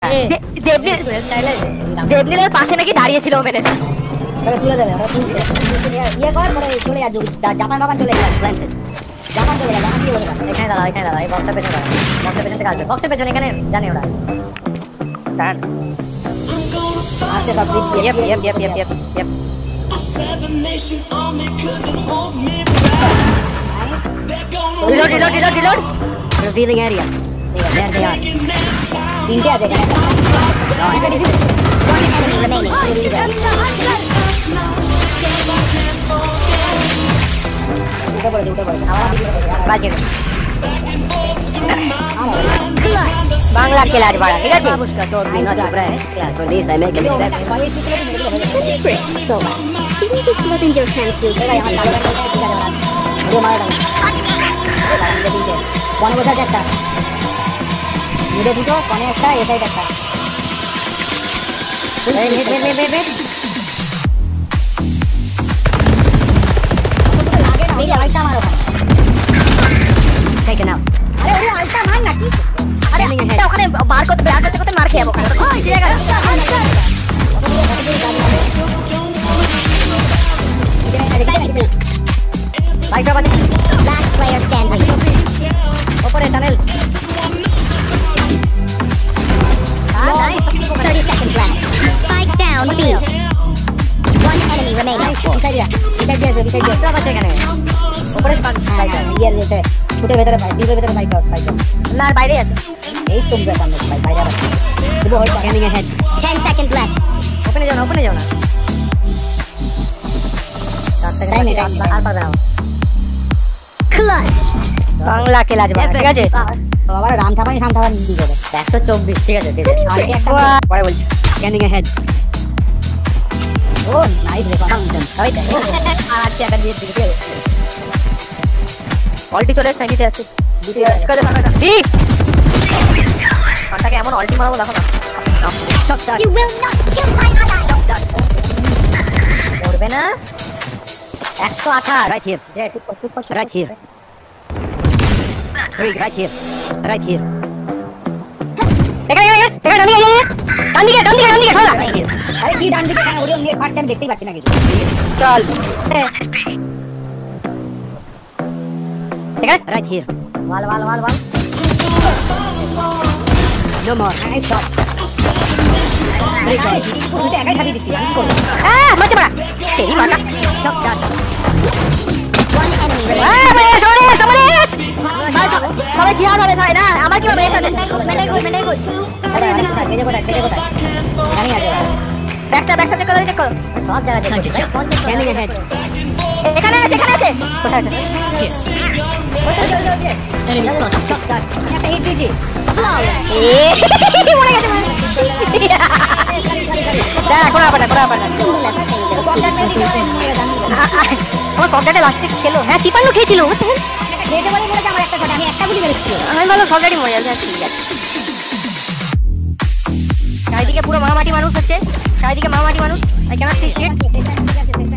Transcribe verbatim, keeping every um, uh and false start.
দেবনীলের পাশে নাকি দাঁড়িয়ে ছিল মেরে তাহলে তুলে দেবে ওরা তুলছে ইয়ে কর পরে চলে যা জাপান বাবান চলে গেল প্ল্যান্টে জাপান চলে গেল জাপান কি বলে এখানে দাঁড়া এখানে দাঁড়া এই বক্সের পেছনে দাঁড়া বক্সের পেছন থেকে আসবে বক্সের পেছনে এখানে জানি ওরা তার আসতে সব দিক দিয়ে yep yep yep yep yep yep reload reload reload reload revealing area there they are তিনটে আছে এখানে one enemy remaining উঠে পড়ে উঠে পড়ে আবার বাজে বাংলা খেলা আজ বাড়া ঠিক আছে busca todo mi nota para for this I make an exception So, you need to flood in your hands with ये मार डाल ये तीनटे कौन बोला जाता मुझे पूछो कौन है अच्छा ये साइड अच्छा wait wait wait wait wait मेरी अल्टा मारो टेकन आउट अरे अरे अल्टा मार ना की আরে এটা ওখানে বার করতে বার করতে করতে মার খেয়ে যাবো ওখানে ওই জায়গা ভাই সব আছে last player standing. উপরে tunnel thirty seconds left. Spike down B. One enemy remaining. इधर जा इधर जा इधर जा সব আছে এখানে উপরে স্পাইক ये लेते छोटे ভেতরে ভাই দিবের ভেতরে ভাই স্পাইক না আর বাইরে আছে এই তো সামনে ভাই বাইরে আছে দিব hold scanning ahead ten seconds left. ওপেনে যাও না ওপেনে যাও না চার সেকেন্ড আর পারবে না Clutch. বাংলা খেলা আজ বাড়া ঠিক আছে তো আবার রাম ঠাপানি রাম ঠাপানি দিয়ে দেবে একশো চব্বিশ ঠিক আছে ঠিক আছে আর একটা পরে বলছি স্ক্যানিং अहेड ও নাইস রে কাউন্টার ওই তো আর আছে একটা দিয়ে দিকে অল্টি চলে সেমিতে আছে দুটো করে থাকা ঠিক কাটাকে এমন অল্টি মারবো দেখো না shot shot You will not kill my ally. করবে না একশো আঠাশ রাইট হিয়ার যে ঠিক ঠিক কষ্ট right here Three, right here. Right here. এখানে এখানে এখানে ডান দিকে ডান দিকে ডান দিকে ডান দিকে চল Right here. আরে কি ডান দিকে কেন ওরিও নেট ফাটছে আমি দেখতেই পাচ্ছি না কিছু চল এখানে Right here. Wall wall wall wall No more. Nice shot. Very good. তুই তো একাই খাবি দিচ্ছিস আমি কি করব আ মারছে মারা তেরি মাকা shot done One enemy uh remaining. বে সরে সামনে সবাই জিহাদ হবে ভাই না আমার কি হবে এটা Melee good, melee good. আরে আরে কেজে কোথায় কেজে কোথায় জানি আছে ব্যাকটা ব্যাকটা চেক করো চেক করো সব জায়গায় দেখো স্ক্যানিং अहेड এখানে আছে এখানে আছে কোথায় আছে एनिमी स्पॉट शट डान একটা হিট দিজি এ মরে গেছে দা কোনা পাটা কোনা পাটা আমার কমপ্লিটে লাস্টে খেলো হ্যাঁ তিপান্ন খেয়েছিল খেতে বলে বলে আমার একটা কথা আমি একটা গুলি মেরেছি আমি ভালো সবটাই মজা আছে ঠিক আছে চারিদিকে পুরো মামাটি মানুষ হচ্ছে চারিদিকে মামাটি মানুষ আই ক্যানট সি শিট